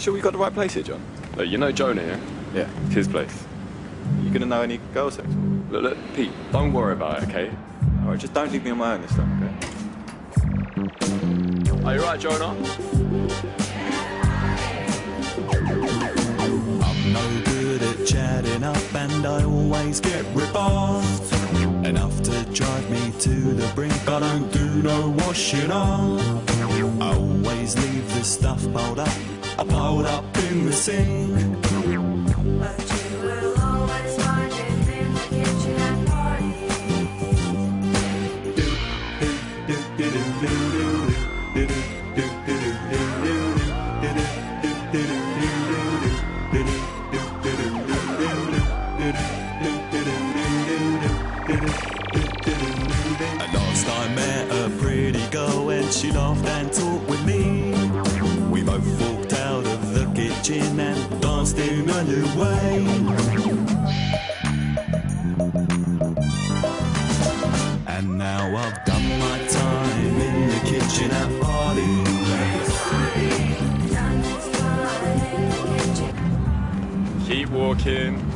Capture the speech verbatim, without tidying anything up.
Sure we got the right place here, John? Look, you know Jonah here? Yeah. It's his place. You gonna know any girls next door? Look, look, Pete, don't worry about it, okay? Alright, just don't leave me on my own this time, okay? Are you right, Jonah? I'm no good at chatting up and I always get rebuffed. Enough to drive me to the brink, I don't do no washing up. I always leave the stuff piled up, I piled up in the sink. But you will always find it in the kitchen at parties. And last I met a pretty girl and she laughed and talked with me. We both walked out of the kitchen and danced in a new way. And now I've done my time in the kitchen at parties. Keep walking.